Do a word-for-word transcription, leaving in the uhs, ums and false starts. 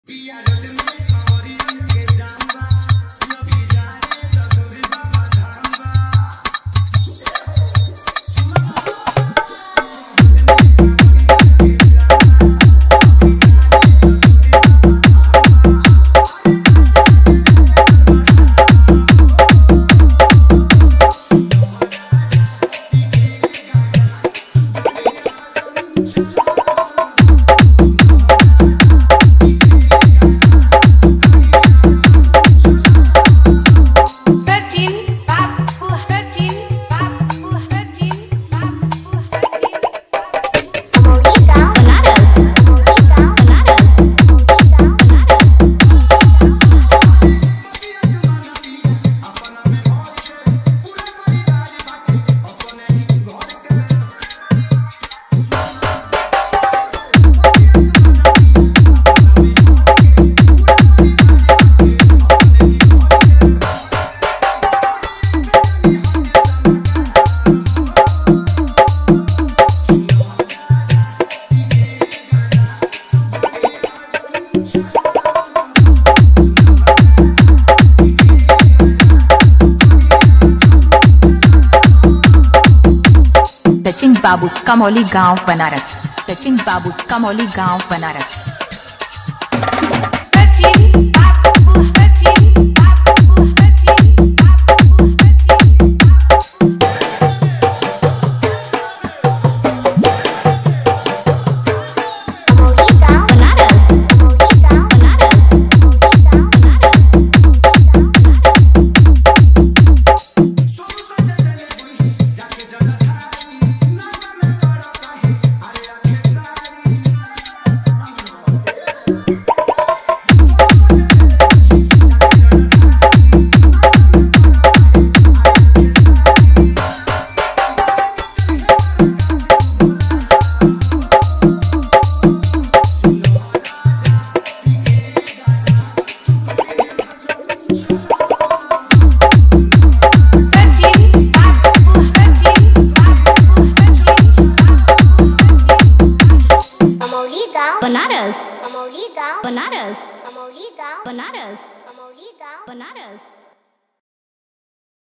सचिन बाबू कमौली गांव बनारस। सचिन बाबू कमौली गांव बनारस। सचिन बाबू सचिन बाबू सचिन बाबू बनारस। कमौली गांव बनारस। कमौली गांव बनारस। कमौली गांव बनारस।